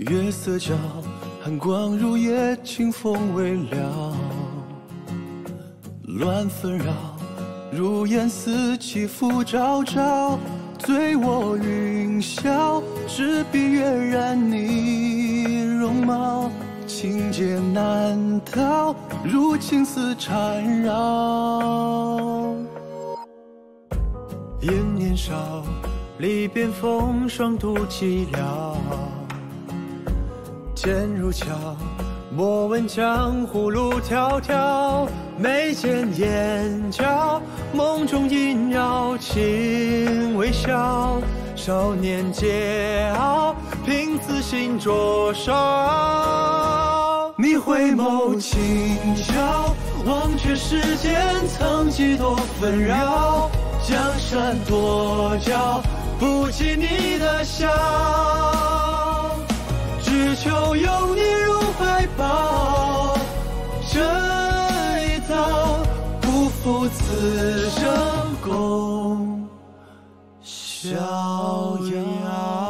月色照，寒光如夜，清风微了，乱纷扰，如烟似起伏昭昭。醉卧云霄，执笔跃然你容貌，情劫难逃，如青丝缠绕。因年少，离别风霜度寂寥。剑如鞘，莫问江湖路迢迢。眉间眼角，梦中萦绕，轻微笑。少年桀骜，凭自信灼烧。你回眸轻巧，忘却世间曾几多纷扰。江山多娇，不及你的笑。只求有你如怀抱，这一遭不负此生共逍遥。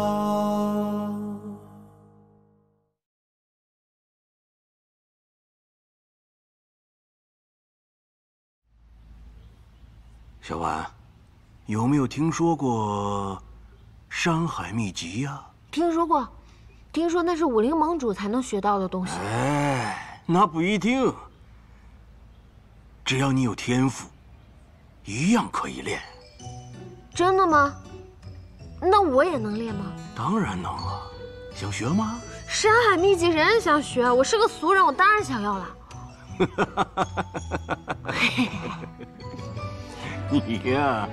小婉，有没有听说过山海秘籍呀？ 听说过，听说那是武林盟主才能学到的东西。 哎，那不一定。只要你有天赋，一样可以练。 真的吗？那我也能练吗？ 当然能了。想学吗？ 山海秘籍人人想学，我是个俗人，我当然想要了。 你呀，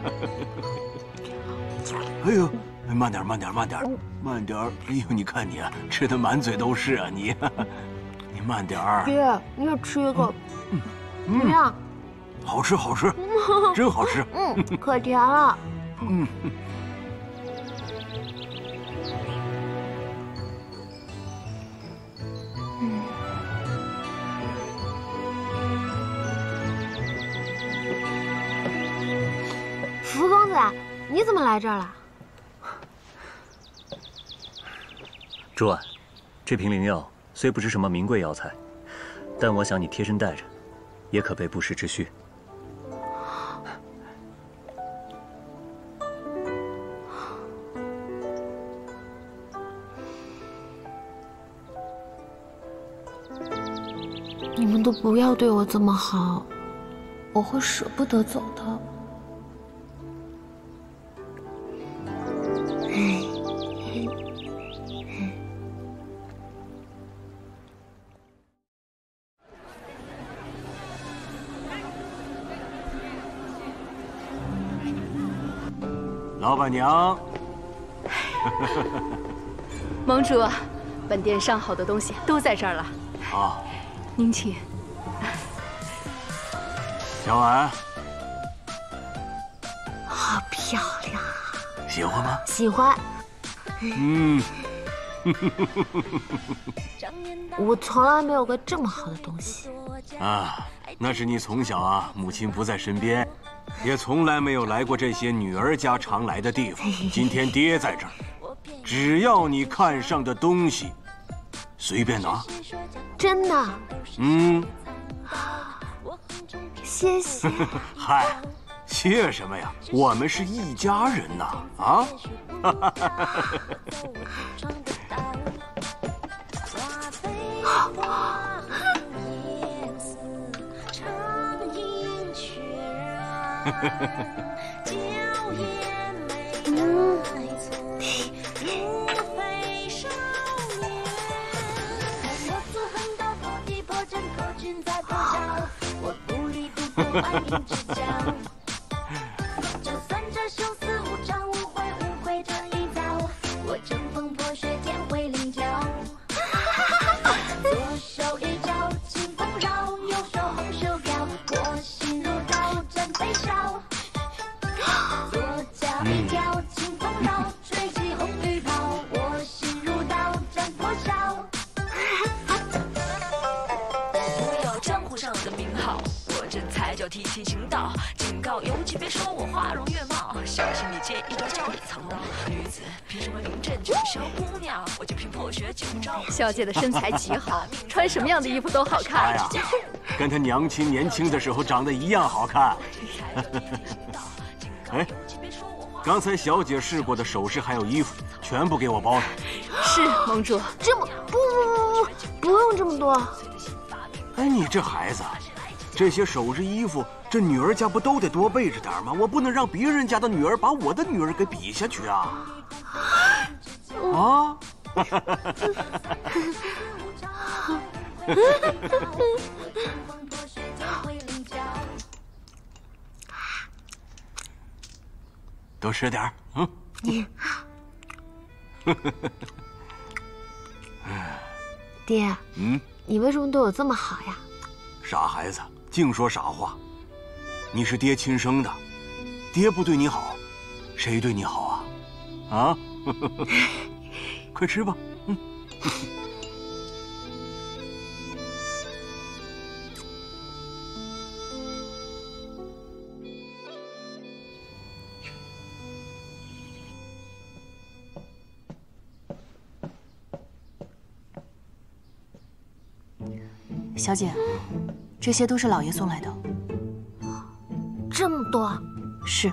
哎呦，慢点，慢点，慢点，慢点！哎呦，你看你啊，吃的满嘴都是啊，你，你慢点儿。 爹，你也吃一个，怎么样？ 好吃，好吃，真好吃。 可甜了。福公子，你怎么来这儿了？ 主管，这瓶灵药虽不是什么名贵药材，但我想你贴身带着，也可备不时之需。 你们都不要对我这么好，我会舍不得走的。 老板娘， 盟主，本店上好的东西都在这儿了。 好， 您请。 小婉， 好漂亮， 喜欢吗？ 喜欢。我从来没有过这么好的东西。 啊，那是你从小啊，母亲不在身边。也从来没有来过这些女儿家常来的地方。今天爹在这儿，只要你看上的东西，随便拿。 真的？谢谢。 嗨，谢什么呀？我们是一家人呐！啊！ 提起情到，警告勇气，别说我花容月貌，小心你今小姐的身材极好，穿什么样的衣服都好看。 哎呀，跟她娘亲年轻的时候长得一样好看。哎，刚才小姐试过的首饰还有衣服，全部给我包上。 是，盟主。 这么不用这么多。 哎，你这孩子，这些首饰衣服，这女儿家不都得多备着点吗？我不能让别人家的女儿把我的女儿给比下去啊！啊！多吃点儿， 爹，你为什么对我这么好呀？ 傻孩子，净说傻话。你是爹亲生的，爹不对你好，谁对你好啊？啊？快吃吧， 小姐，这些都是老爷送来的。 这么多？ 是。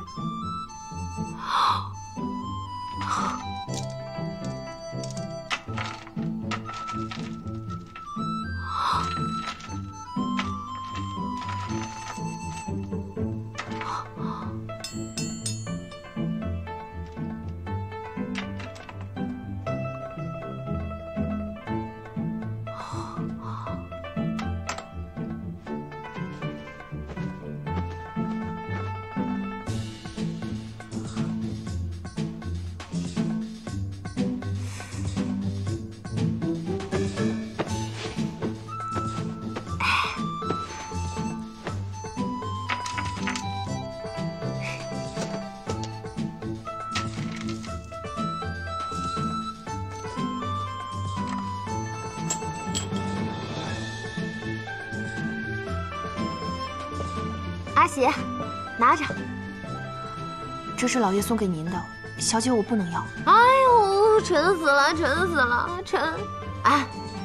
阿喜，拿着。 这是老爷送给您的，小姐我不能要。 哎呦，沉死了，沉死了，沉！哎，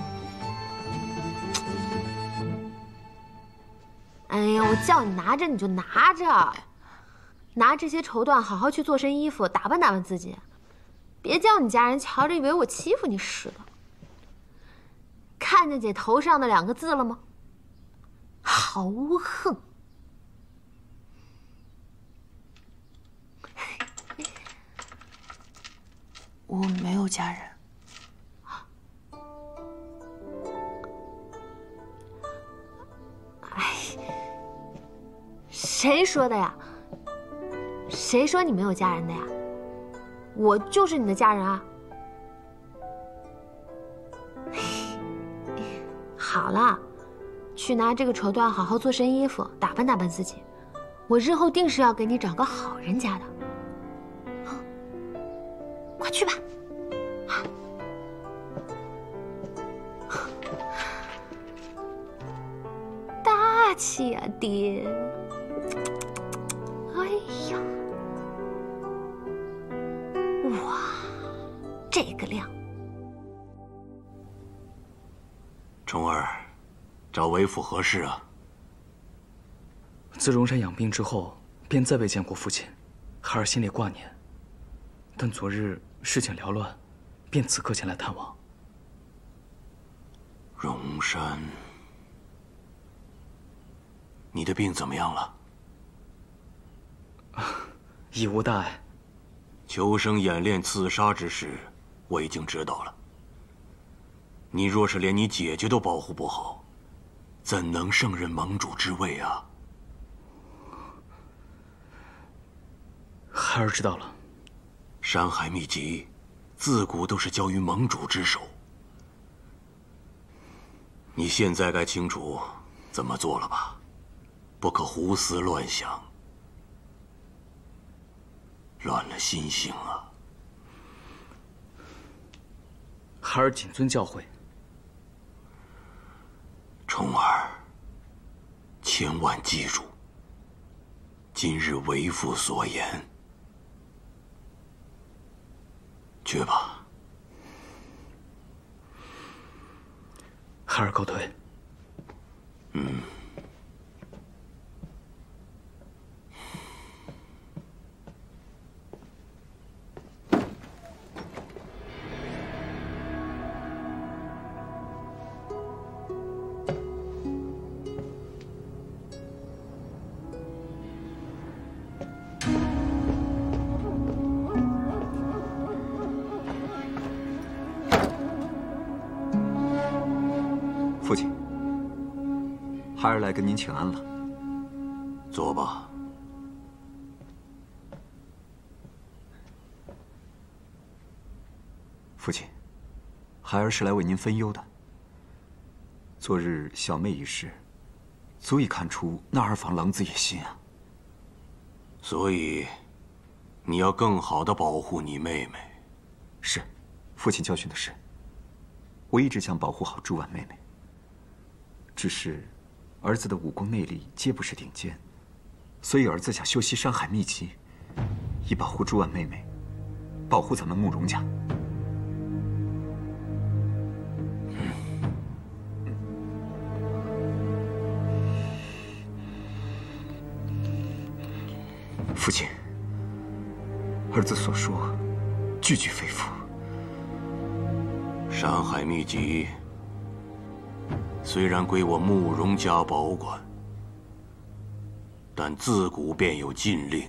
哎呀，我叫你拿着你就拿着，拿这些绸缎好好去做身衣服，打扮打扮自己，别叫你家人瞧着以为我欺负你似的。看见姐头上的2个字了吗？豪横。 我没有家人。 哎，谁说的呀？谁说你没有家人的呀？我就是你的家人啊！好了，去拿这个绸缎好好做身衣服，打扮打扮自己。我日后定是要给你找个好人家的。快去吧！大气呀，爹！哎呀，哇，这个量！ 虫儿，找为父何事啊？ 自荣山养病之后，便再未见过父亲，孩儿心里挂念。但昨日事情缭乱，便此刻前来探望。 荣山，你的病怎么样了？ 已无大碍。 秋生演练刺杀之事，我已经知道了。你若是连你姐姐都保护不好，怎能胜任盟主之位啊？ 孩儿知道了。 山海秘籍，自古都是交于盟主之手。你现在该清楚怎么做了吧？不可胡思乱想，乱了心性啊！ 孩儿谨遵教诲。 虫儿，千万记住，今日为父所言， 去吧。 孩儿告退。 父亲，孩儿来跟您请安了。 坐吧。 父亲，孩儿是来为您分忧的。昨日小妹一事，足以看出那二房狼子野心啊。 所以，你要更好地保护你妹妹。 是，父亲教训的是。我一直想保护好朱婉妹妹。只是，儿子的武功内力皆不是顶尖，所以儿子想修习山海秘籍，以保护朱婉妹妹，保护咱们慕容家。父亲，儿子所说，句句非腑。 山海秘籍虽然归我慕容家保管，但自古便有禁令，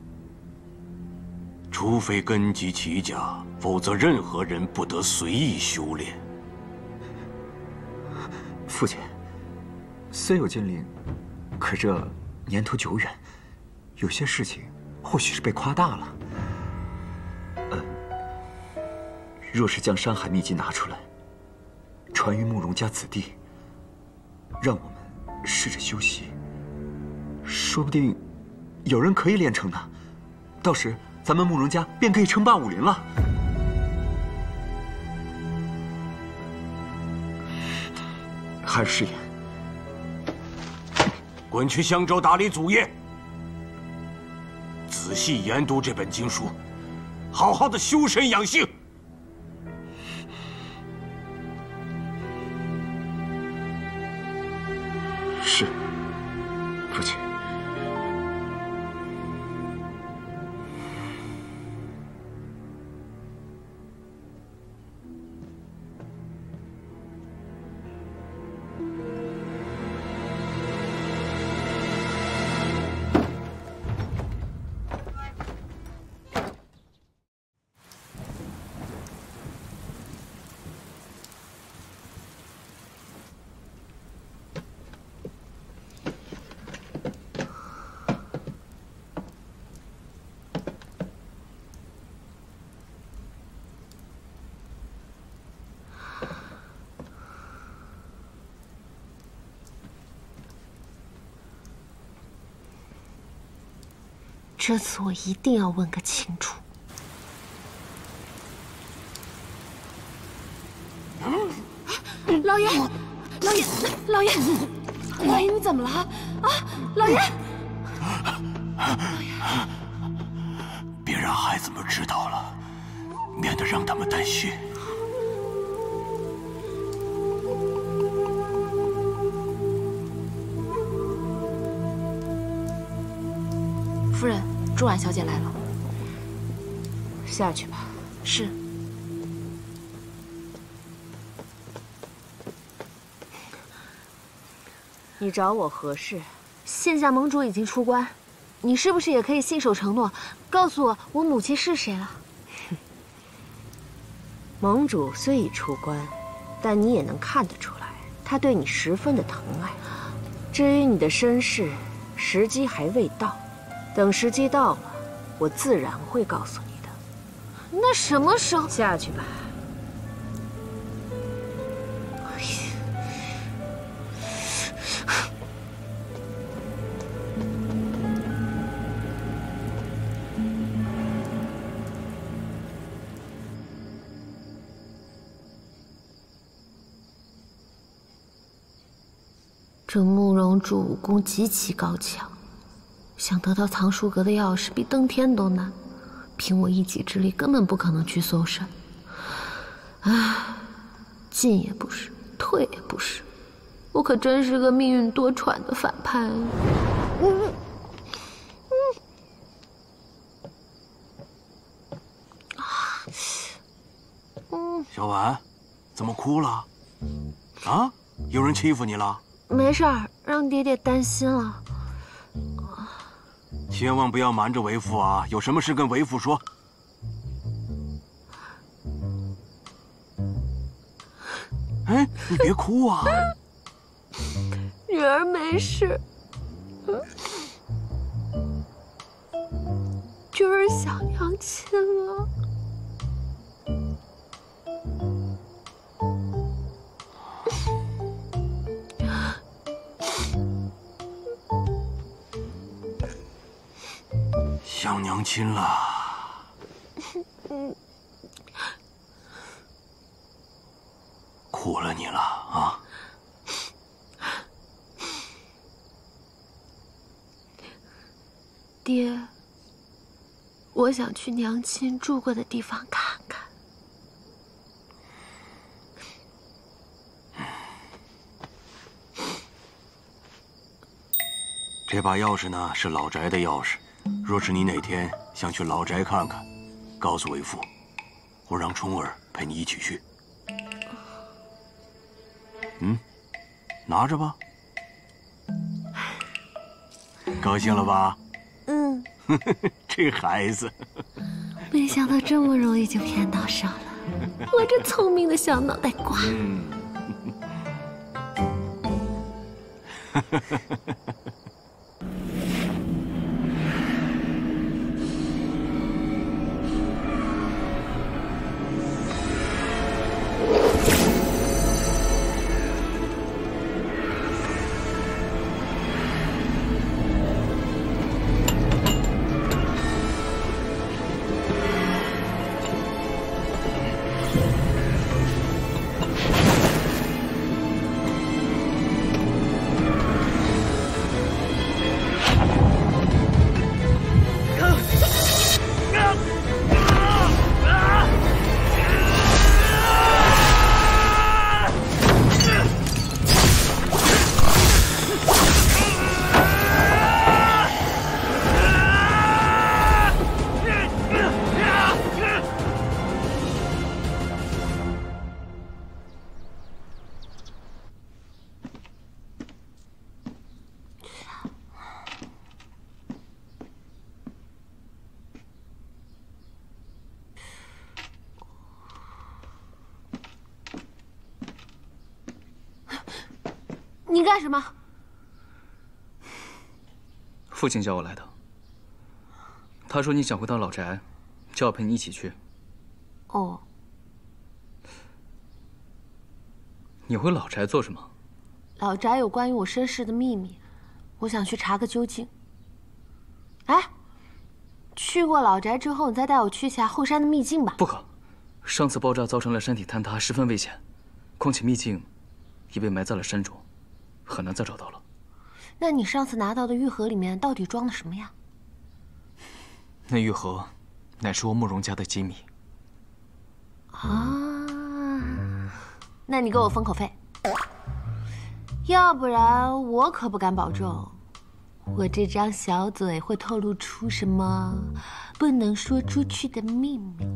除非根基齐家，否则任何人不得随意修炼。 父亲，虽有禁令，可这年头久远，有些事情或许是被夸大了。若是将山海秘籍拿出来，传于慕容家子弟，让我们试着修习，说不定有人可以练成呢。到时咱们慕容家便可以称霸武林了。孩儿誓言。 滚去襄州打理祖业，仔细研读这本经书，好好的修身养性。 是，父亲。 这次我一定要问个清楚。 老爷，老爷，老爷，老爷，你怎么了？啊，老爷！ 别让孩子们知道了，免得让他们担心。 夫人，朱婉小姐来了。 下去吧。 是。 你找我何事？ 现下盟主已经出关，你是不是也可以信守承诺，告诉我我母亲是谁了？ 盟主虽已出关，但你也能看得出来，他对你十分的疼爱。至于你的身世，时机还未到，等时机到了，我自然会告诉你的。 那什么时候？ 下去吧。 这慕容主武功极其高强，想得到藏书阁的钥匙比登天都难， 凭我一己之力根本不可能去搜山。啊，进也不是，退也不是，我可真是个命运多舛的反派。 小婉，怎么哭了？啊？有人欺负你了？ 没事儿，让爹爹担心了。 千万不要瞒着为父啊！有什么事跟为父说。哎，你别哭啊！ 女儿没事，就是想娘亲了。 想娘亲了。苦了你了啊！ 爹，我想去娘亲住过的地方看看。 这把钥匙呢，是老宅的钥匙。若是你哪天想去老宅看看，告诉为父，我让冲儿陪你一起去。拿着吧。高兴了吧？ 嗯。 这孩子， 没想到这么容易就骗到手了，我这聪明的小脑袋瓜。你干什么？ 父亲叫我来的。他说你想回到老宅，叫我陪你一起去。 哦。 你回老宅做什么？ 老宅有关于我身世的秘密，我想去查个究竟。哎，去过老宅之后，你再带我去一下后山的秘境吧。 不可，上次爆炸造成了山体坍塌，十分危险。况且秘境已被埋在了山中。很难再找到了。 那你上次拿到的玉盒里面到底装的什么呀？ 那玉盒乃是我慕容家的机密。 啊，那你给我封口费，要不然我可不敢保证，我这张小嘴会透露出什么不能说出去的秘密。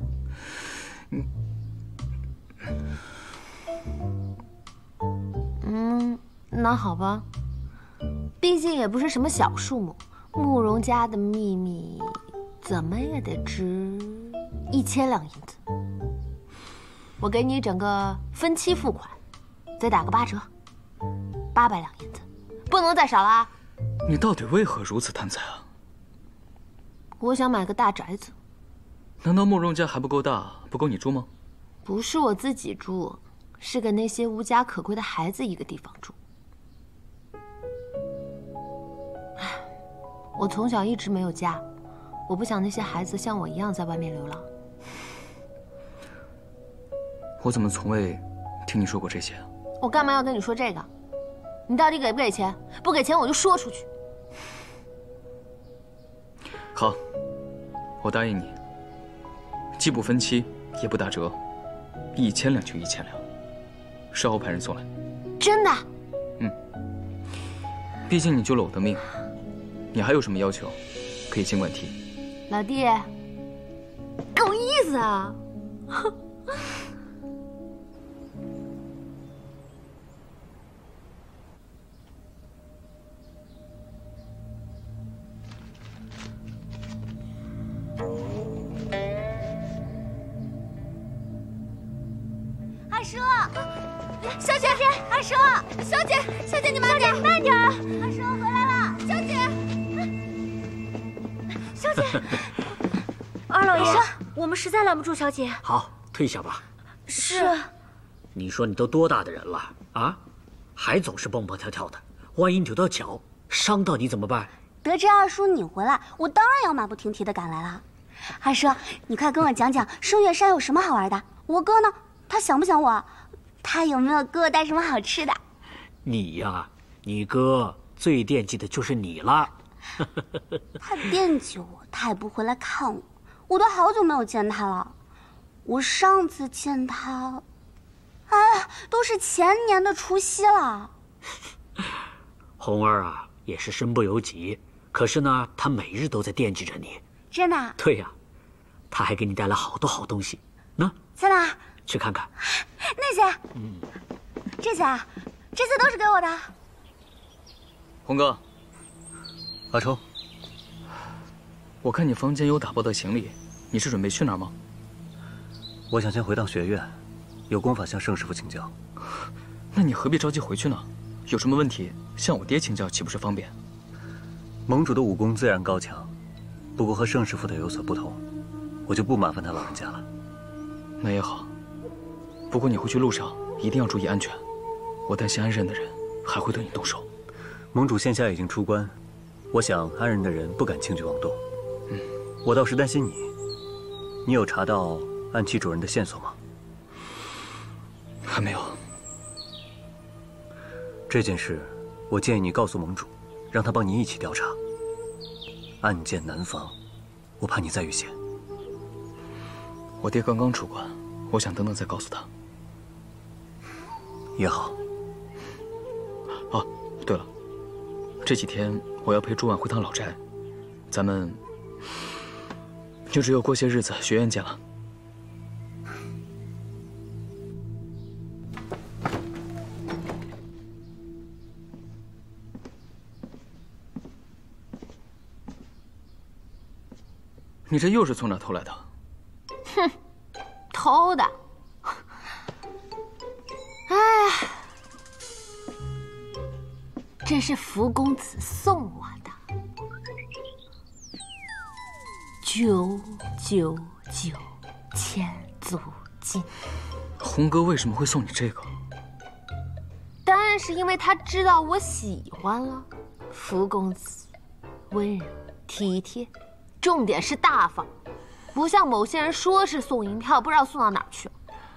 那好吧，毕竟也不是什么小数目，慕容家的秘密怎么也得值1000两银子。我给你整个分期付款，再打个8折，800两银子，不能再少了啊！ 你到底为何如此贪财啊？ 我想买个大宅子。 难道慕容家还不够大，不够你住吗？ 不是我自己住，是跟那些无家可归的孩子一个地方住。我从小一直没有家，我不想那些孩子像我一样在外面流浪。 我怎么从未听你说过这些啊？ 我干嘛要跟你说这个？你到底给不给钱？不给钱我就说出去。 好，我答应你， 既不分期，也不打折，1000两就1000两，稍后派人送来。 真的？ 毕竟你救了我的命，你还有什么要求，可以尽管提。 老弟，够意思啊！ 二叔，小姐，二叔，小姐，你慢点，慢点。二叔回来了，小姐。 二老爷，我们实在拦不住小姐。 好，退下吧。 是。 你说你都多大的人了啊，还总是蹦蹦跳跳的，万一扭到脚，伤到你怎么办？ 得知二叔你回来，我当然要马不停蹄的赶来了。二叔，你快跟我讲讲声月山有什么好玩的？我哥呢？他想不想我？他有没有给我带什么好吃的？ 你呀，你哥最惦记的就是你了。 他惦记我，他也不回来看我，我都好久没有见他了。我上次见他，哎呀，都是前年的除夕了。 红儿啊，也是身不由己，可是呢，他每日都在惦记着你。 真的？ 对呀，他还给你带来好多好东西呢。 在哪？ 去看看。 那些？这些啊，这些都是给我的。 红哥， 阿冲， 我看你房间有打包的行李，你是准备去哪儿吗？ 我想先回趟学院，有功法向盛师傅请教。 那你何必着急回去呢？有什么问题向我爹请教，岂不是方便？ 盟主的武功自然高强，不过和盛师傅的有所不同，我就不麻烦他老人家了。 那也好，不过你回去路上一定要注意安全，我担心安仁的人还会对你动手。 盟主现下已经出关，我想安仁的人不敢轻举妄动。我倒是担心你，你有查到暗器主人的线索吗？ 还没有。 这件事，我建议你告诉盟主，让他帮你一起调查。暗箭难防，我怕你再遇险。 我爹刚刚出关，我想等等再告诉他。 也好。 哦，对了，这几天我要陪朱婉回趟老宅，咱们就只有过些日子学院见了。你这又是从哪偷来的？ 哼，偷的。哎呀，这是福公子送我的，999千足金。 红哥为什么会送你这个？ 当然是因为他知道我喜欢了。福公子温柔体贴。重点是大方，不像某些人说是送银票，不知道送到哪儿去了。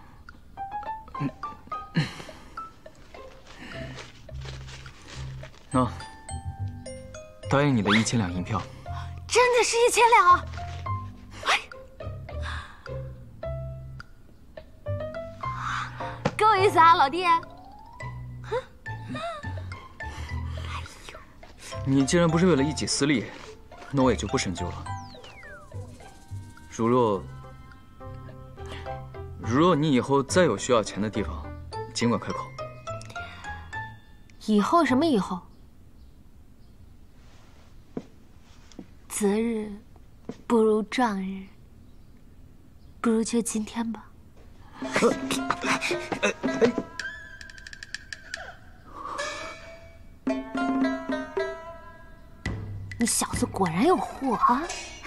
那答应你的1000两银票， 真的是1000两啊！够意思啊，老弟。 你既然不是为了一己私利，那我也就不深究了。如若你以后再有需要钱的地方，尽管开口。 以后什么以后？择日不如撞日，不如就今天吧。你小子果然有货啊！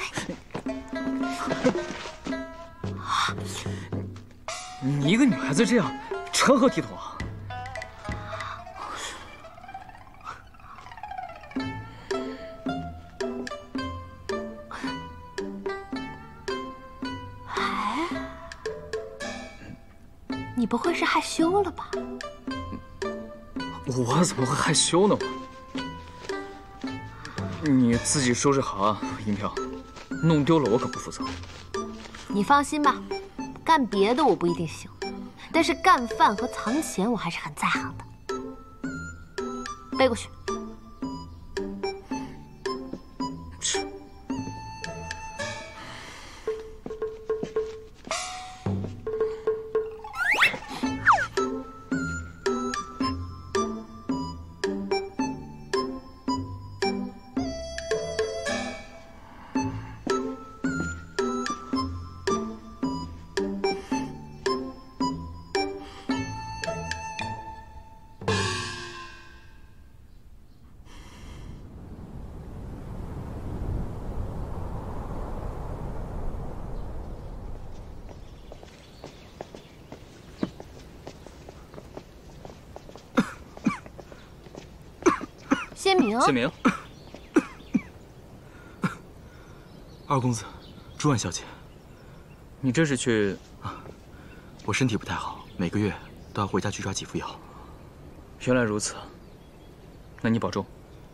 你一个女孩子这样，成何体统啊？ 哎，你不会是害羞了吧？ 我怎么会害羞呢？你自己收拾好啊，银票，弄丢了我可不负责。 你放心吧，干别的我不一定行，但是干饭和藏钱我还是很在行的。背过去。谢明， 谢明，二公子，朱婉小姐，你这是去？我身体不太好，每个月都要回家去抓几副药。原来如此，那你保重。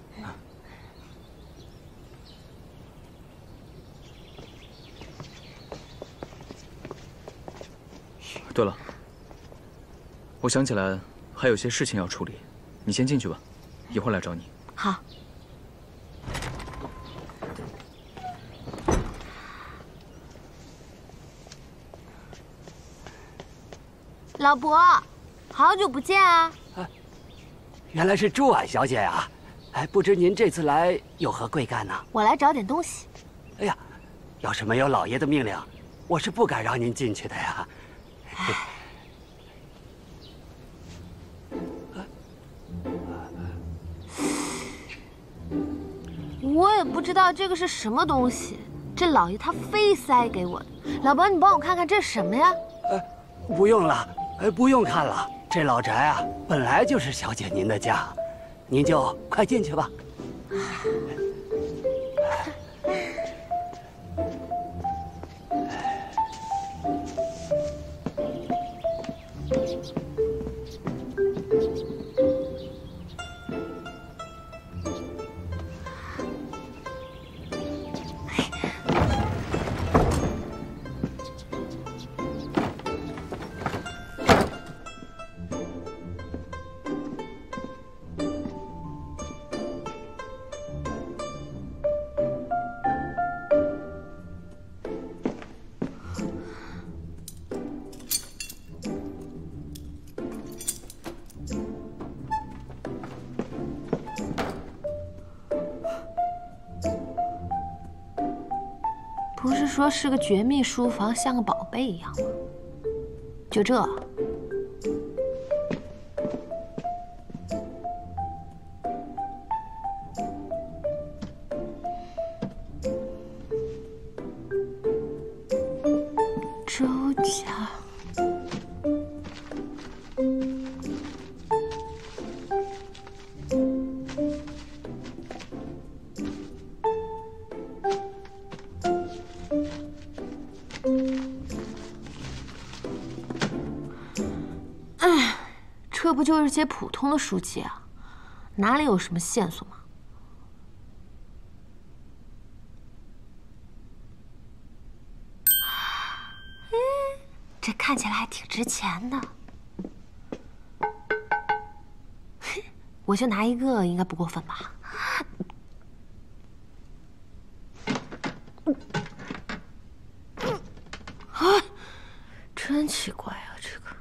对了，我想起来还有些事情要处理，你先进去吧，一会儿来找你。 好。老伯，好久不见啊！ 原来是朱婉小姐呀！哎，不知您这次来有何贵干呢？ 我来找点东西。 哎呀，要是没有老爷的命令，我是不敢让您进去的呀。 我也不知道这个是什么东西，这老爷他非塞给我的。老伯，你帮我看看这是什么呀？ 不用了，不用看了。这老宅啊，本来就是小姐您的家，您就快进去吧。 不是说是个绝密书房，像个宝贝一样吗？就这？周家。这不就是些普通的书籍啊，哪里有什么线索吗？这看起来还挺值钱的。我就拿一个，应该不过分吧？啊，真奇怪啊，这个。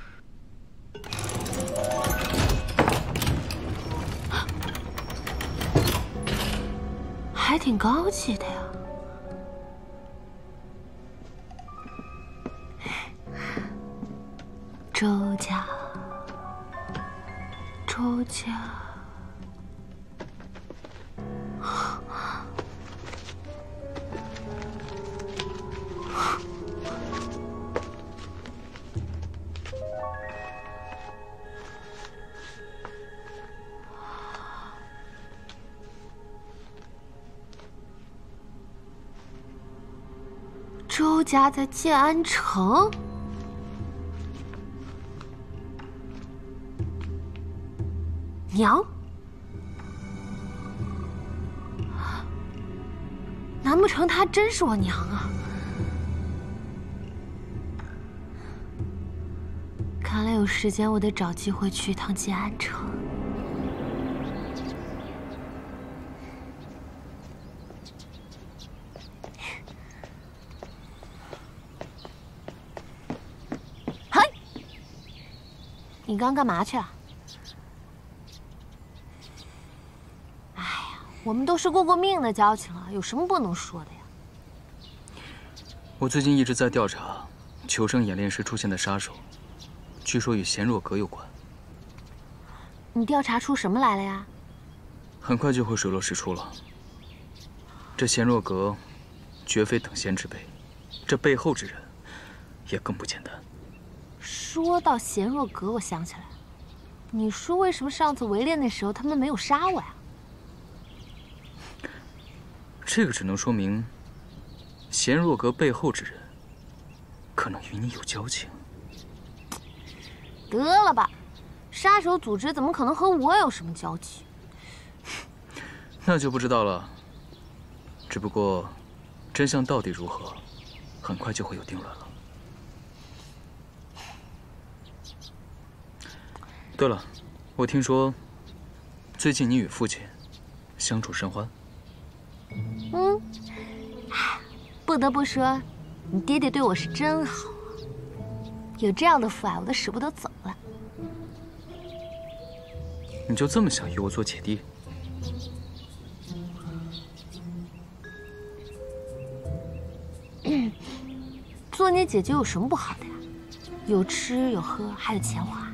还挺高级的呀。周家，周家。周家在建安城，娘，难不成她真是我娘啊？ 有时间，我得找机会去一趟吉安城。嘿，你刚干嘛去啊？哎呀，我们都是过命的交情了，有什么不能说的呀？ 我最近一直在调查求生演练时出现的杀手。 据说与贤若阁有关， 你调查出什么来了呀？ 很快就会水落石出了。这贤若阁绝非等闲之辈，这背后之人也更不简单。 说到贤若阁，我想起来了，你说为什么上次围猎那时候他们没有杀我呀？ 这个只能说明贤若阁背后之人可能与你有交情。 得了吧，杀手组织怎么可能和我有什么交集？ 那就不知道了。只不过，真相到底如何，很快就会有定论了。对了，我听说，最近你与父亲相处甚欢。 嗯，不得不说，你爹爹对我是真好。 有这样的父爱，我都舍不得走了。 你就这么想与我做姐弟？ 做你姐姐有什么不好的呀？有吃有喝，还有钱花。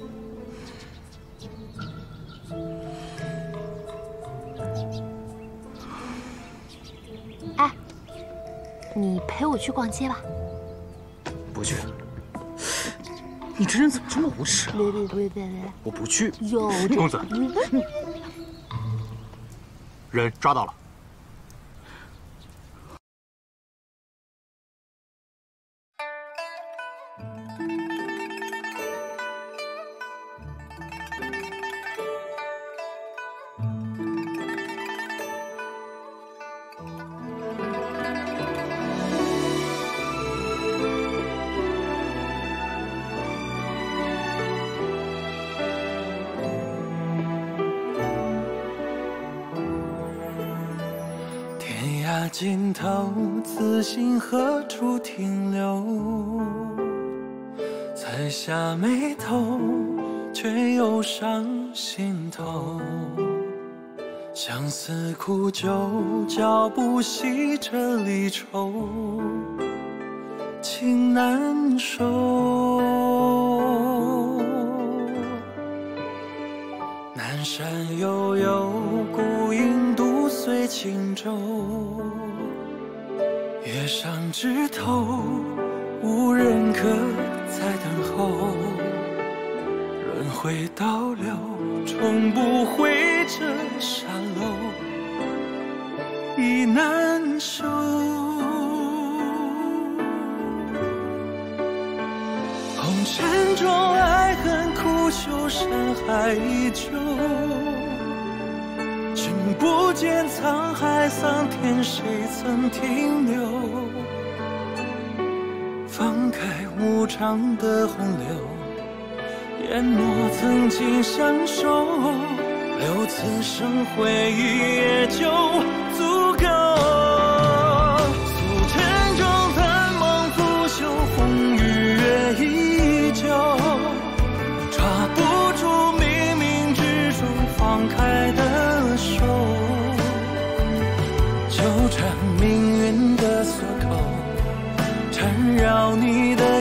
哎，你陪我去逛街吧。 不去。 你这人怎么这么无耻啊！ 别！ 我不去。 有公子，人抓到了。 尽头，自信何处停留？才下眉头，却又上心头。相思苦酒，浇不熄这离愁，情难收。南山悠悠，孤影独随轻舟。 月上枝头，无人可再等候。轮回倒流，重不回这沙漏，已难收。红尘中爱恨苦求，山海依旧。 君不见沧海桑田，谁曾停留？放开无常的洪流，淹没曾经相守，留此生回忆也就足够。俗尘中淡梦拂袖，风雨月依旧，抓不住冥冥之中放开的。 纠缠命运的锁扣，缠绕你的